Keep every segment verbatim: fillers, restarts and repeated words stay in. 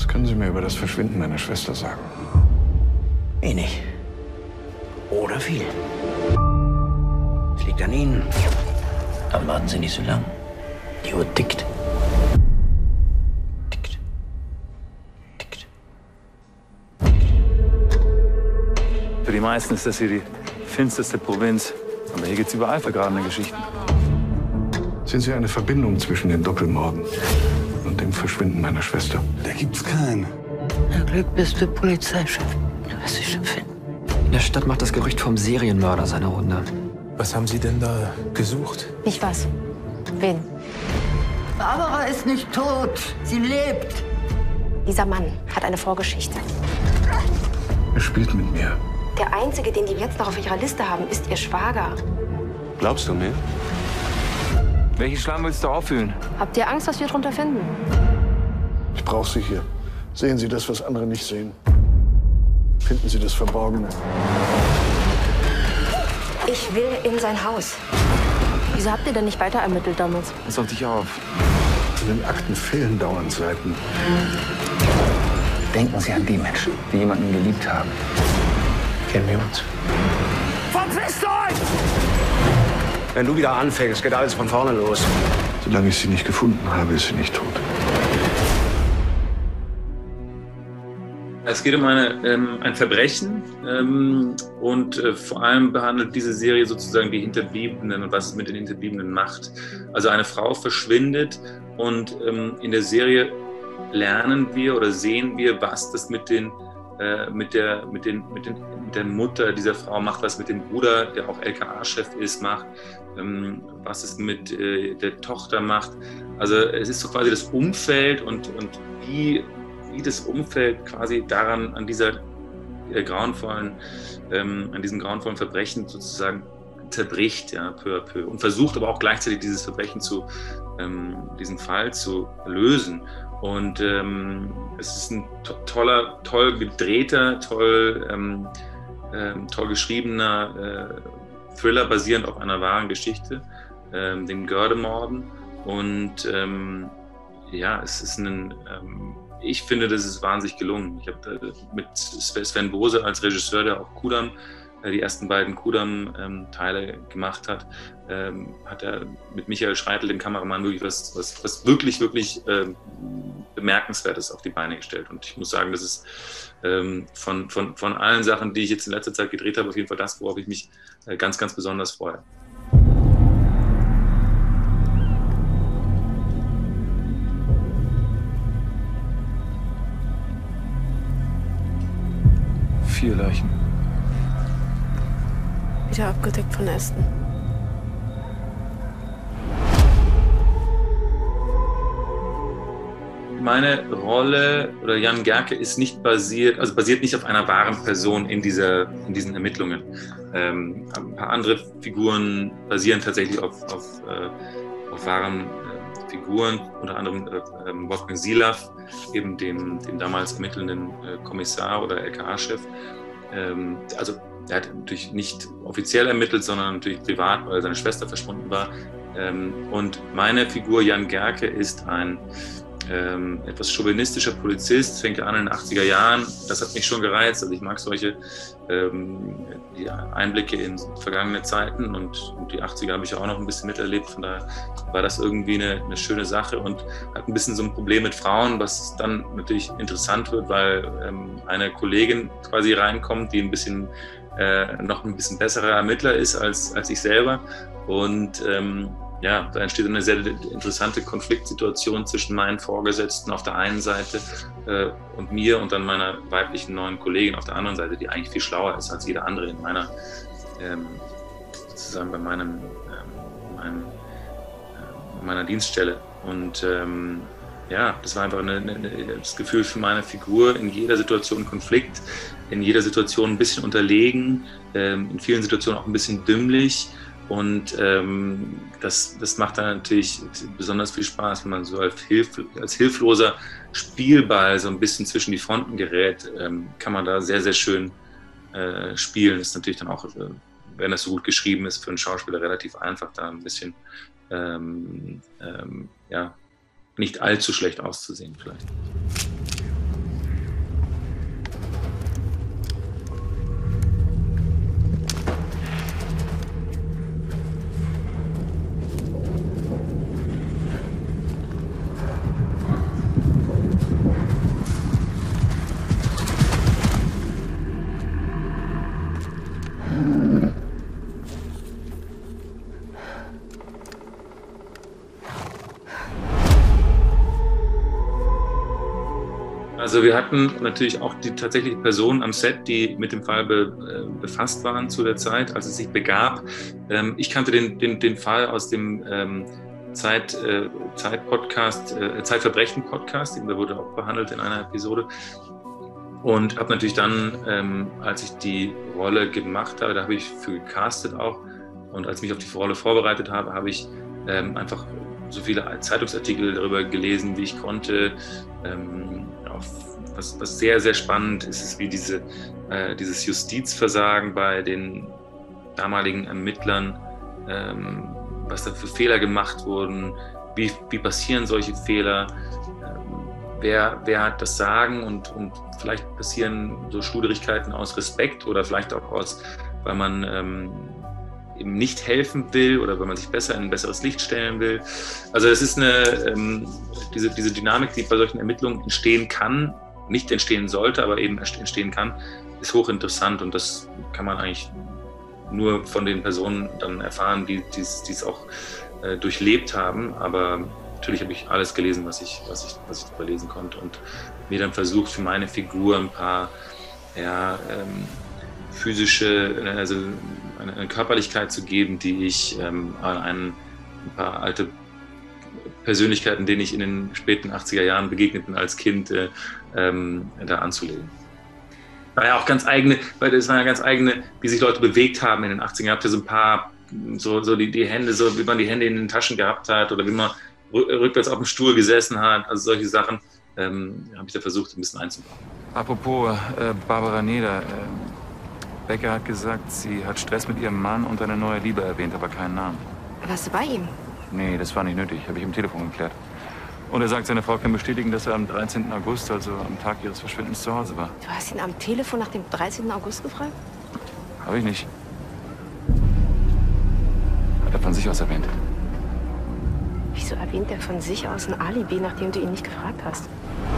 können Sie mir über das Verschwinden meiner Schwester sagen? Wenig. Oder viel. Es liegt an Ihnen. Aber warten Sie nicht so lang. Die Uhr tickt. Tickt. Tickt. Für die meisten ist das hier die finsterste Provinz. Aber hier gibt's überall vergrabene Geschichten. Sind Sie eine Verbindung zwischen den Doppelmorden und dem Verschwinden meiner Schwester? Da gibt's keinen. Na Glück bist du Polizeichef. Du wirst dich schon finden. In der Stadt macht das Gerücht vom Serienmörder seine Runde. Was haben Sie denn da gesucht? Nicht was? Wen? Barbara ist nicht tot. Sie lebt. Dieser Mann hat eine Vorgeschichte. Er spielt mit mir. Der Einzige, den die jetzt noch auf ihrer Liste haben, ist ihr Schwager. Glaubst du mir? Welchen Schlamm willst du auffühlen? Habt ihr Angst, was wir drunter finden? Ich brauche Sie hier. Sehen Sie das, was andere nicht sehen. Finden Sie das Verborgene. Ich will in sein Haus. Wieso habt ihr denn nicht weiter ermittelt damals? Pass auf dich auf. In den Akten fehlen dauernd Seiten. Denken Sie an die Menschen, die jemanden geliebt haben. Kennen wir uns? Verpisst euch! Wenn du wieder anfängst, geht alles von vorne los. Solange ich sie nicht gefunden habe, ist sie nicht tot. Es geht um eine, ähm, ein Verbrechen ähm, und äh, vor allem behandelt diese Serie sozusagen die Hinterbliebenen und was es mit den Hinterbliebenen macht. Also eine Frau verschwindet und ähm, in der Serie lernen wir oder sehen wir, was das mit den äh, mit der mit den mit den mit der Mutter dieser Frau macht, was mit dem Bruder, der auch L K A-Chef ist, macht, ähm, was es mit äh, der Tochter macht. Also es ist so quasi das Umfeld und und wie wie das Umfeld quasi daran, an dieser äh, grauenvollen, ähm, an diesem grauenvollen Verbrechen sozusagen zerbricht, ja, peu à peu. Und versucht aber auch gleichzeitig dieses Verbrechen zu, ähm, diesen Fall zu lösen. Und ähm, es ist ein to toller, toll gedrehter, toll, ähm, ähm, toll geschriebener äh, Thriller basierend auf einer wahren Geschichte, ähm, den Göhrde-Morden. Und ähm, ja, es ist ein ähm, ich finde, das ist wahnsinnig gelungen. Ich habe äh, mit Sven Bose als Regisseur, der auch Kudam, äh, die ersten beiden Kudam-Teile ähm, gemacht hat, ähm, hat er mit Michael Schreitel, dem Kameramann, wirklich was, was, was wirklich, wirklich ähm, Bemerkenswertes auf die Beine gestellt. Und ich muss sagen, das ist ähm, von, von, von allen Sachen, die ich jetzt in letzter Zeit gedreht habe, auf jeden Fall das, worauf ich mich äh, ganz, ganz besonders freue. Vier Leichen. Wieder abgedeckt von Ästen. Meine Rolle oder Jan Gerke ist nicht basiert, also basiert nicht auf einer wahren Person in, dieser, in diesen Ermittlungen. Ähm, ein paar andere Figuren basieren tatsächlich auf, auf, äh, auf wahren äh, Figuren, unter anderem äh, Wolfgang Silaff, eben dem, dem damals ermittelnden äh, Kommissar oder L K A-Chef. Ähm, also er hat natürlich nicht offiziell ermittelt, sondern natürlich privat, weil seine Schwester verschwunden war. Ähm, und meine Figur Jan Gerke ist ein ähm, etwas chauvinistischer Polizist, fängt an in den achtziger Jahren. Das hat mich schon gereizt. Also ich mag solche ähm, ja, Einblicke in vergangene Zeiten und, und die achtziger habe ich ja auch noch ein bisschen miterlebt. Von daher war das irgendwie eine, eine schöne Sache und hat ein bisschen so ein Problem mit Frauen, was dann natürlich interessant wird, weil ähm, eine Kollegin quasi reinkommt, die ein bisschen äh, noch ein bisschen besserer Ermittler ist als, als ich selber. Und ähm, ja, da entsteht eine sehr interessante Konfliktsituation zwischen meinen Vorgesetzten auf der einen Seite äh, und mir und dann meiner weiblichen neuen Kollegin auf der anderen Seite, die eigentlich viel schlauer ist als jeder andere in meiner, ähm, sozusagen bei meinem, ähm, meinem, äh, meiner Dienststelle. Und ähm, ja, das war einfach eine, eine, das Gefühl für meine Figur, in jeder Situation Konflikt, in jeder Situation ein bisschen unterlegen, ähm, in vielen Situationen auch ein bisschen dümmlich. Und ähm, das, das macht dann natürlich besonders viel Spaß, wenn man so als, Hilf, als hilfloser Spielball so ein bisschen zwischen die Fronten gerät, ähm, kann man da sehr, sehr schön äh, spielen. Ist natürlich dann auch, äh, wenn das so gut geschrieben ist, für einen Schauspieler relativ einfach, da ein bisschen ähm, ähm, ja, nicht allzu schlecht auszusehen vielleicht. Also wir hatten natürlich auch die tatsächliche Personen am Set, die mit dem Fall be, äh, befasst waren zu der Zeit, als es sich begab. Ähm, ich kannte den, den, den Fall aus dem ähm, Zeit, äh, Zeit-Podcast, äh, Zeitverbrechen-Podcast, der wurde auch behandelt in einer Episode. Und habe natürlich dann, ähm, als ich die Rolle gemacht habe, da habe ich für gecastet auch. Und als ich mich auf die Rolle vorbereitet habe, habe ich ähm, einfach so viele Zeitungsartikel darüber gelesen, wie ich konnte. Ähm, auf, was, was sehr, sehr spannend ist, ist wie diese, äh, dieses Justizversagen bei den damaligen Ermittlern, ähm, was da für Fehler gemacht wurden, wie, wie passieren solche Fehler, ähm, wer, wer hat das Sagen und, und vielleicht passieren so Schluderigkeiten aus Respekt oder vielleicht auch aus, weil man ähm, eben nicht helfen will oder weil man sich besser in ein besseres Licht stellen will. Also es ist eine, ähm, diese, diese Dynamik, die bei solchen Ermittlungen entstehen kann, nicht entstehen sollte, aber eben entstehen kann, ist hochinteressant und das kann man eigentlich nur von den Personen dann erfahren, die es auch äh, durchlebt haben. Aber natürlich habe ich alles gelesen, was ich, was ich, was ich darüber lesen konnte und mir dann versucht, für meine Figur ein paar ja, ähm, physische, also eine, eine Körperlichkeit zu geben, die ich ähm, an ein, ein paar alte Persönlichkeiten, denen ich in den späten achtziger Jahren begegnet bin als Kind, äh, ähm, da anzulegen. War ja auch ganz eigene, weil das waren ja ganz eigene, wie sich Leute bewegt haben in den achtzigern. Habt ihr so ein paar, so, so die, die Hände, so wie man die Hände in den Taschen gehabt hat oder wie man rückwärts auf dem Stuhl gesessen hat, also solche Sachen ähm, habe ich da versucht ein bisschen einzubauen. Apropos äh, Barbara Neder, äh, Becker hat gesagt, sie hat Stress mit ihrem Mann und eine neue Liebe erwähnt, aber keinen Namen. Warst du bei ihm? Nee, das war nicht nötig, habe ich im Telefon geklärt. Und er sagt, seine Frau kann bestätigen, dass er am dreizehnten August, also am Tag ihres Verschwindens, zu Hause war. Du hast ihn am Telefon nach dem dreizehnten August gefragt? Habe ich nicht. Hat er von sich aus erwähnt. Wieso erwähnt er von sich aus ein Alibi, nachdem du ihn nicht gefragt hast?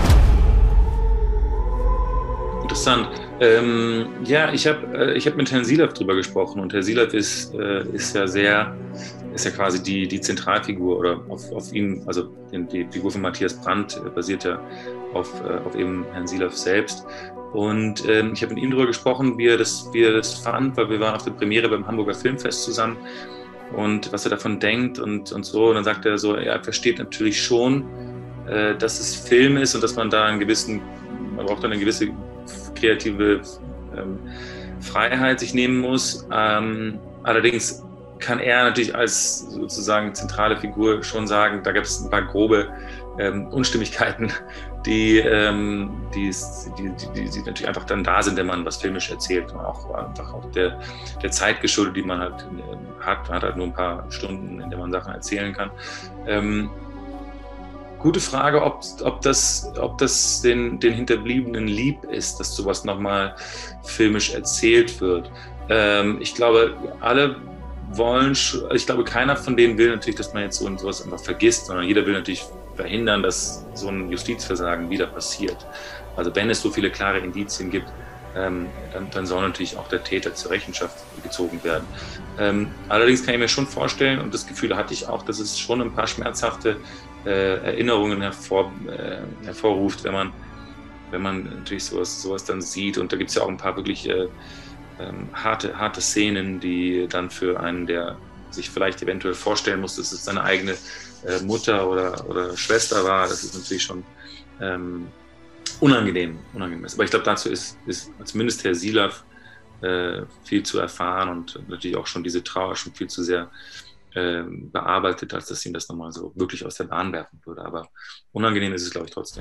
Interessant. Ähm, ja, ich habe äh, ich hab mit Herrn Silaff drüber gesprochen und Herr Silaff ist, äh, ist ja sehr, ist ja quasi die, die Zentralfigur oder auf, auf ihm, also die Figur von Matthias Brandt äh, basiert ja auf, äh, auf eben Herrn Silaff selbst. Und ähm, ich habe mit ihm darüber gesprochen, wie er, das, wie er das fand, weil wir waren auf der Premiere beim Hamburger Filmfest zusammen und was er davon denkt und, und so. Und dann sagt er so, ja, er versteht natürlich schon, äh, dass es Film ist und dass man da einen gewissen, man braucht dann eine gewisse kreative ähm, Freiheit sich nehmen muss. Ähm, allerdings kann er natürlich als sozusagen zentrale Figur schon sagen, da gibt es ein paar grobe ähm, Unstimmigkeiten, die, ähm, die, die, die, die natürlich einfach dann da sind, wenn man was filmisch erzählt. Und auch einfach auch der, der Zeit geschuldet, die man halt äh, hat. Man hat halt nur ein paar Stunden, in denen man Sachen erzählen kann. Ähm, Gute Frage, ob, ob das, ob das den, den Hinterbliebenen lieb ist, dass sowas nochmal filmisch erzählt wird. Ähm, ich glaube, alle wollen, ich glaube, keiner von denen will natürlich, dass man jetzt so sowas einfach vergisst, sondern jeder will natürlich verhindern, dass so ein Justizversagen wieder passiert. Also wenn es so viele klare Indizien gibt, ähm, dann, dann soll natürlich auch der Täter zur Rechenschaft gezogen werden. Ähm, allerdings kann ich mir schon vorstellen, und das Gefühl hatte ich auch, dass es schon ein paar schmerzhafte Äh, Erinnerungen hervor, äh, hervorruft, wenn man, wenn man natürlich sowas, sowas dann sieht. Und da gibt es ja auch ein paar wirklich äh, ähm, harte, harte Szenen, die dann für einen, der sich vielleicht eventuell vorstellen muss, dass es seine eigene äh, Mutter oder, oder Schwester war, das ist natürlich schon ähm, unangenehm, unangenehm. Aber ich glaube, dazu ist, ist zumindest Herr Silaff äh, viel zu erfahren und natürlich auch schon diese Trauer schon viel zu sehr bearbeitet, als dass ihn das nochmal so wirklich aus der Bahn werfen würde. Aber unangenehm ist es, glaube ich, trotzdem.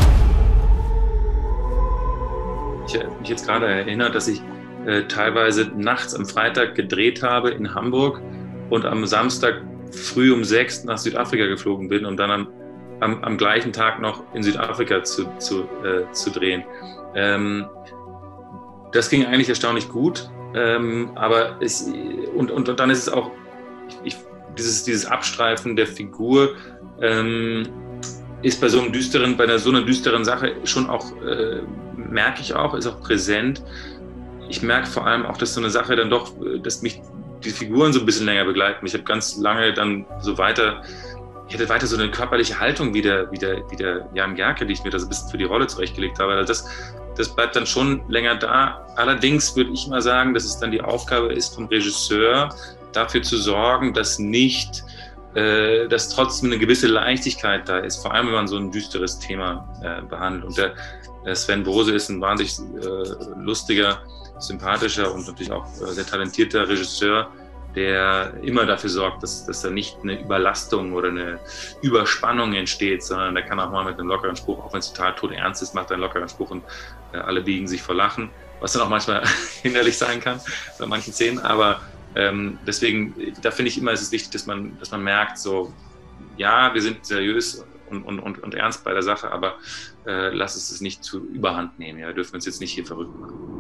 Ich habe mich jetzt gerade erinnert, dass ich äh, teilweise nachts am Freitag gedreht habe in Hamburg und am Samstag früh um sechs nach Südafrika geflogen bin, um dann am, am, am gleichen Tag noch in Südafrika zu, zu, äh, zu drehen. Ähm, das ging eigentlich erstaunlich gut, ähm, aber es, und, und, und dann ist es auch Ich, dieses, dieses Abstreifen der Figur ähm, ist bei so einem düsteren, bei einer, so einer düsteren Sache schon auch, äh, merke ich auch, ist auch präsent. Ich merke vor allem auch, dass so eine Sache dann doch, dass mich die Figuren so ein bisschen länger begleiten. Ich habe ganz lange dann so weiter ich hatte weiter so eine körperliche Haltung wie der, wie der, wie der Jan Gerke, die ich mir da so ein bisschen für die Rolle zurechtgelegt habe. Also das, das bleibt dann schon länger da. Allerdings würde ich mal sagen, dass es dann die Aufgabe ist vom Regisseur, dafür zu sorgen, dass nicht, äh, dass trotzdem eine gewisse Leichtigkeit da ist, vor allem wenn man so ein düsteres Thema äh, behandelt. Und der, der Sven Brose ist ein wahnsinnig äh, lustiger, sympathischer und natürlich auch äh, sehr talentierter Regisseur, der immer dafür sorgt, dass, dass da nicht eine Überlastung oder eine Überspannung entsteht, sondern der kann auch mal mit einem lockeren Spruch, auch wenn es total todernst ist, macht er einen lockeren Spruch und äh, alle biegen sich vor Lachen, was dann auch manchmal hinderlich sein kann bei manchen Szenen. Aber ähm, deswegen, da finde ich immer, ist es wichtig, dass man, dass man merkt, so, ja, wir sind seriös und, und, und, und ernst bei der Sache, aber äh, lass es es nicht zu Überhand nehmen. Ja? Wir dürfen uns jetzt nicht hier verrückt machen.